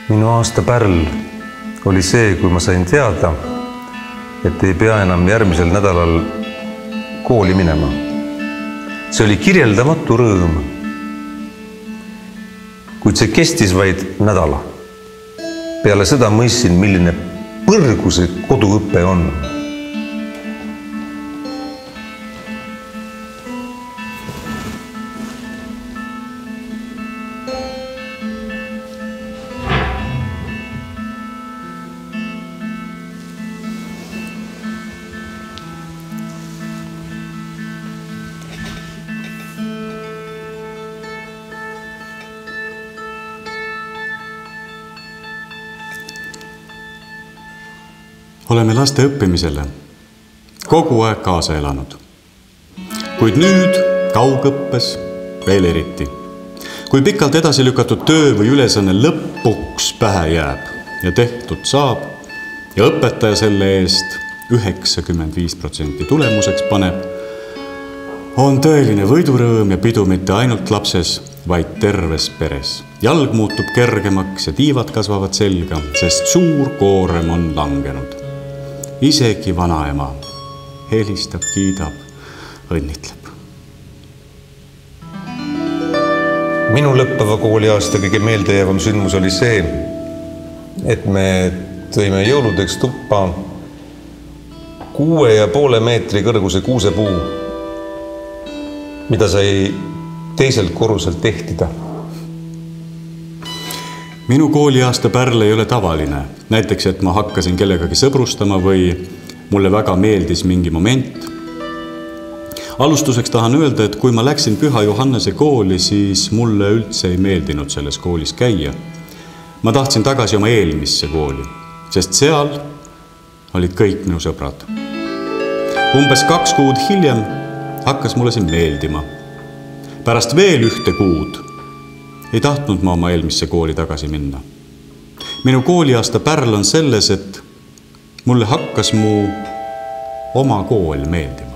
Minu aasta pärl oli see, kui ma sain teada, et ei pea enam järgmisel nädalal kooli minema. See oli kirjeldamatu rõõm, kuid see kestis vaid nädala. Peale seda mõistsin, milline põrgu see koduõppe on. Oleme laste õppimisele kogu aeg kaasa elanud. Kuid nüüd kaugõppes veel eriti. Kui pikalt edasi lükatud töö või ülesanne lõpuks pähe jääb ja tehtud saab ja õpetaja selle eest 95% tulemuseks paneb, on tõeline võidurõõm ja pidu mitte ainult lapses, vaid terves peres. Jalg muutub kergemaks ja tiivad kasvavad selga, sest suur koorem on langenud. Isegi vanaema helistab, kiidab, õnnitleb. Minu lõppeva kooliaasta kõige meeldejäävam sündmus oli see, et me tõime jõuludeks tuppa 6,5 meetri kõrguse kuusepuu, mida sai teiselt korruselt tehtida. Minu kooliaasta pärl ei ole tavaline. Näiteks, et ma hakkasin kellegagi sõbrustama või mulle väga meeldis mingi moment. Alustuseks tahan öelda, et kui ma läksin Püha Johannese kooli, siis mulle üldse ei meeldinud selles koolis käia. Ma tahtsin tagasi oma eelmisse kooli, sest seal olid kõik minu sõbrad. Umbes 2 kuud hiljem hakkas mulle siin meeldima. Pärast veel 1 kuud ei tahtnud ma oma eelmisse kooli tagasi minna. Minu kooliaasta pärl on selles, et mulle hakkas mu oma kool meeldima.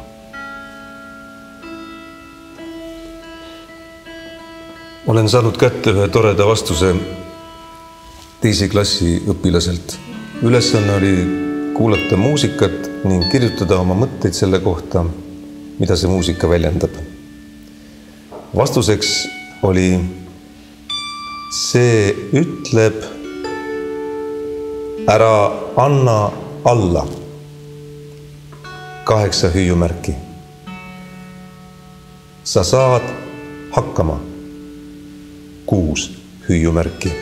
Olen saanud kätte ühe toreda vastuse 2. klassi õpilaselt. Ülesanne oli kuulata muusikat ning kirjutada oma mõtteid selle kohta, mida see muusika väljendab. Vastuseks oli: see ütleb, ära anna alla 8 hüüumärki. Sa saad hakkama 6 hüüumärki.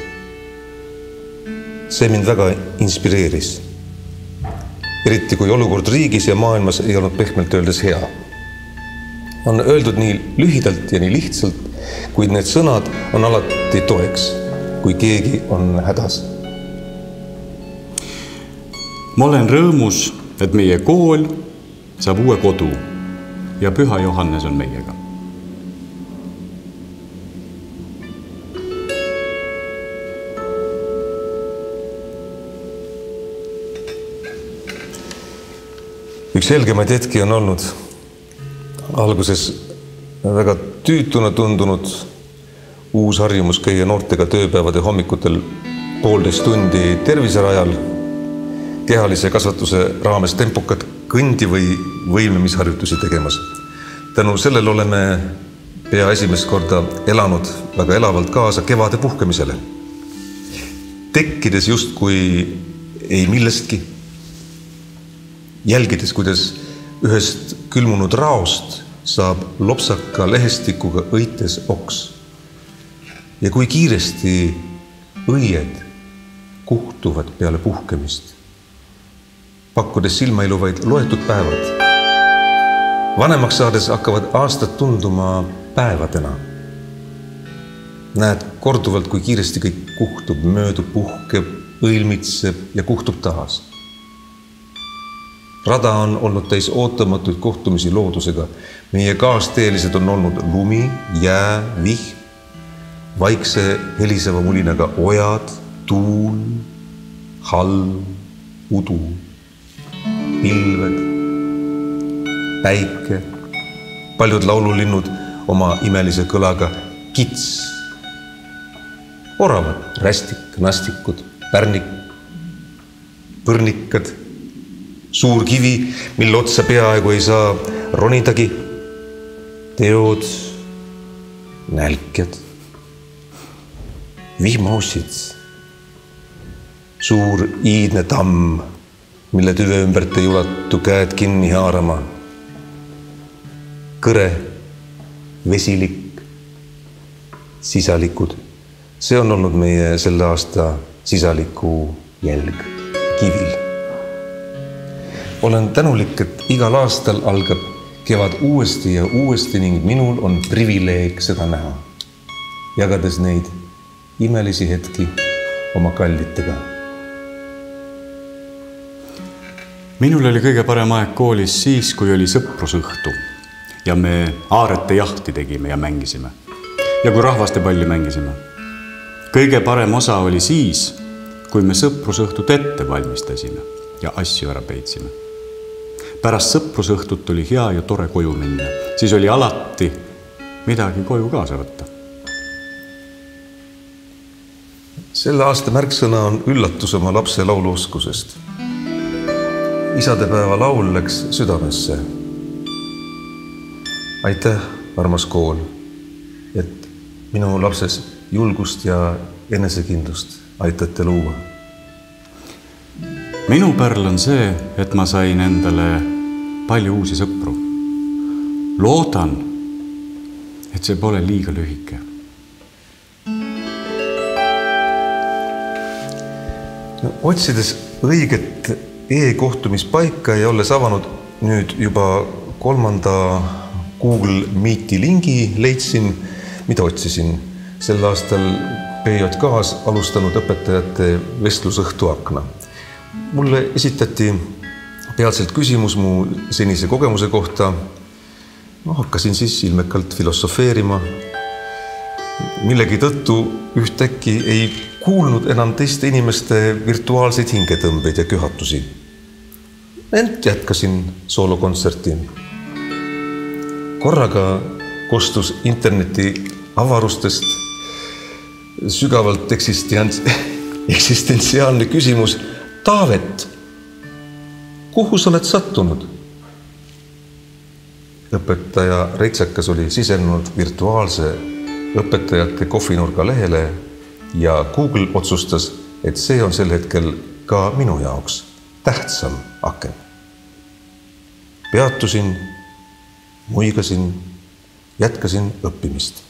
See mind väga inspireeris. Eriti kui olukord riigis ja maailmas ei olnud pehmelt öeldes hea. On öeldud nii lühidalt ja nii lihtsalt, kuid need sõnad on alati toeks, kui keegi on hädas. Ma olen rõõmus, et meie kool saab uue kodu ja Püha Johannes on meiega. Üks helgemaid hetki on olnud alguses väga tüütuna tundunud uus harjumus käia noortega tööpäevade hommikutel 1,5 tundi terviserajal, kehalise kasvatuse raames tempukad kõndi või võimlemisharjutusi tegemas. Tänu sellel oleme pea esimest korda elanud väga elavalt kaasa kevade puhkemisele. Tekkides justkui ei millestki, jälgides, kuidas ühest külmunud raost saab lopsaka lehestikuga õites oks. Ja kui kiiresti õied kuhtuvad peale puhkemist, pakkudes silmailu vaid loetud päevad. Vanemaks saades hakkavad aastad tunduma päevadena. Näed korduvalt, kui kiiresti kõik kuhtub, möödub, puhkeb, õilmitseb ja kuhtub taas. Rada on olnud täis ootamatuid kohtumisi loodusega. Meie kaasteelised on olnud lumi, jää, vihm, vaikse heliseva mulinaga ojad, tuul, halm, udu, pilved, päike, paljud laululinnud oma imelise kõlaga kits. oravad, rästik, nastikud, põrnikad, suur kivi, mille otsa peaaegu ei saa ronidagi, teod, nälkjad, vihmaussid, suur iidne tamm, mille tüve ümbert ei ulatu käed kinni haarama, kõre, vesilik, sisalikud. See on olnud meie selle aasta sisaliku jälg kivil. Olen tänulik, et igal aastal algab kevad uuesti ja uuesti ning minul on privileeg seda näha, jagades neid imelisi hetki oma kallitega. Minul oli kõige parem aeg koolis siis, kui oli sõprusõhtu ja me aarete jahti tegime ja mängisime. Ja kui rahvastepalli mängisime. Kõige parem osa oli siis, kui me sõprusõhtut ette valmistasime ja asju ära peitsime. Pärast sõprusõhtut oli hea ja tore koju minna. Siis oli alati midagi koju kaasa võtta. Selle aasta märksõna on üllatus oma lapse lauluoskusest. Isadepäeva laul läks südamesse. Aitäh, armas kool, et minu lapses julgust ja enesekindlust aitate luua. Minu pärl on see, et ma sain endale palju uusi sõpru. Loodan, et see pole liiga lühike. Otsides õiget e-kohtumispaika ja olles avanud nüüd juba 3. Google Meeti lingi, leidsin, mida otsisin. Sel aastal PJK-s alustanud õpetajate vestlusõhtu akna. Mulle esitati peatselt küsimus mu senise kogemuse kohta. Hakkasin siis ilmekalt filosofeerima. Millegi tõttu ühtäkki ei kuulnud enam teiste inimeste virtuaalseid hingetõmbeid ja köhatusi. Ent jätkasin soolokontserti. Korraga kostus interneti avarustest sügavalt eksistentsiaalne küsimus. Taavet, kuhu sa oled sattunud? Õpetaja Reitsakas oli sisenenud virtuaalse õpetajate kohvinurga lehele ja Google otsustas, et see on sel hetkel ka minu jaoks tähtsam aken. Peatusin, muigasin, jätkasin õppimist.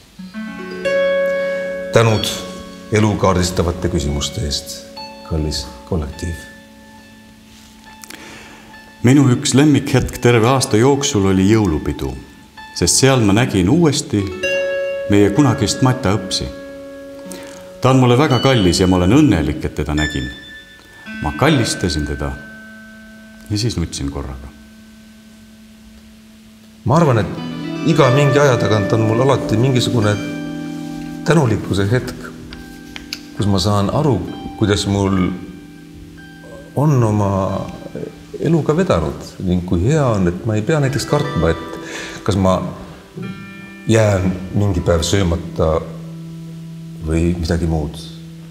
Tänud elu kaardistavate küsimuste eest, kallis kollektiiv. Minu üks lemmikhetk terve aasta jooksul oli jõulupidu, sest seal ma nägin uuesti meie kunagist Mata õpsi. Ta on mulle väga kallis ja ma olen õnnelik, et teda nägin. Ma kallistasin teda ja siis nutsin korraga. Ma arvan, et iga mingi aja tagant on mul alati mingisugune tänulikkuse hetk, kus ma saan aru, kuidas mul on oma eluga vedanud ning kui hea on, et ma ei pea näiteks kartma, et kas ma jään mingi päev söömata või midagi muud.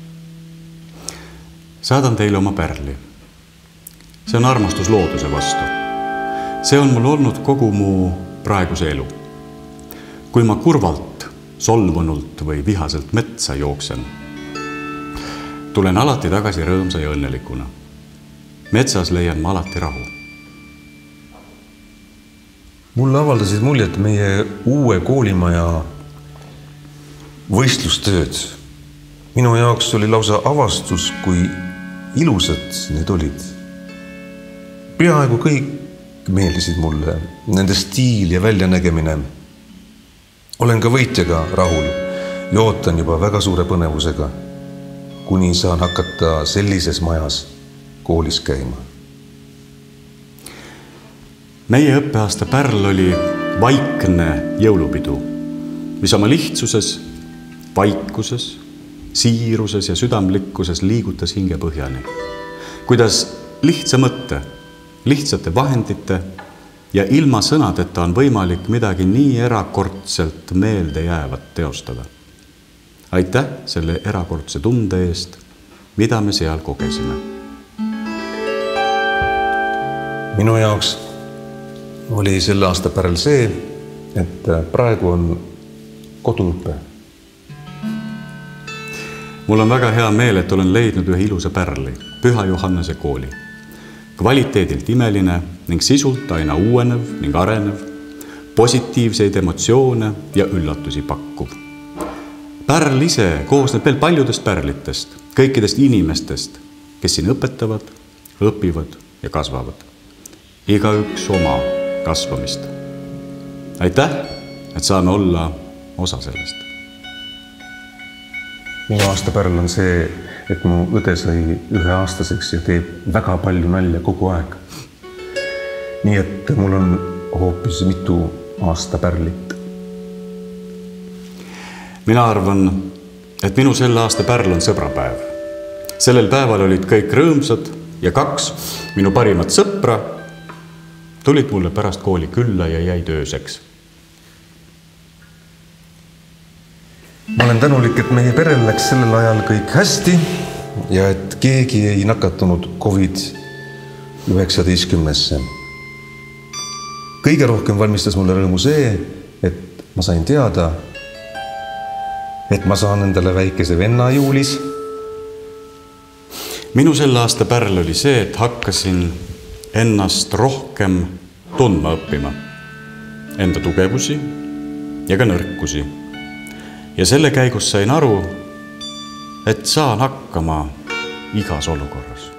Saadan teile oma pärli. See on armastus looduse vastu. See on mul olnud kogu mu praeguse elu. Kui ma kurvalt, solvunult või vihaselt metsa jooksen, tulen alati tagasi rõõmsa ja õnnelikuna. Metsas leian ma alati rahu. Mulle avaldasid muljet meie uue koolimaja võistlustööd. Minu jaoks oli lausa avastus, kui ilusad need olid. Peaaegu kõik meeldisid mulle, nende stiil ja väljanägemine. Olen ka võitjaga rahul ja ootan juba väga suure põnevusega, kuni saan hakata sellises majas koolis käima. Meie õppeaasta pärl oli vaikne jõulupidu, mis oma lihtsuses, vaikuses, siiruses ja südamlikkuses liigutas hinge põhjani. Kuidas lihtsa mõtte, lihtsate vahendite ja ilma sõnadeta on võimalik midagi nii erakordselt meelde jäävat teostada. aitäh selle erakordse tunde eest, mida me seal kogesime. Minu jaoks oli selle aasta pärl see, et praegu on koduõppe. Mul on väga hea meel, et olen leidnud ühe ilusa pärli, Püha Johannese kooli. Kvaliteedilt imeline ning sisult aina uuenev ning arenev, positiivseid emotsioone ja üllatusi pakkuv. Pärl ise koosneb veel paljudest pärlitest, kõikidest inimestest, kes siin õpetavad, õpivad ja kasvavad. Igaüks oma kasvamist. Aitäh, et saame olla osa sellest. Minu aasta pärl on see, et mu õde sai 1-aastaseks ja teeb väga palju nalja kogu aeg. Nii et mul on hoopis mitu aasta pärlit. Mina arvan, et minu selle aasta pärl on sõbrapäev. Sellel päeval olid kõik rõõmsad ja 2 minu parimat sõpra tulid mulle pärast kooli külla ja jäid ööseks. Ma olen tänulik, et meie perel läks sellel ajal kõik hästi ja et keegi ei nakatunud COVID-19. Kõige rohkem valmistas mulle rõõmu see, et ma sain teada, et ma saan endale väikese venna juulis. Minu selle aasta pärl oli see, et hakkasin ennast rohkem tundma õppima, enda tugevusi ja ka nõrkusi. Ja selle käigus sain aru, et saan hakkama igas olukorras.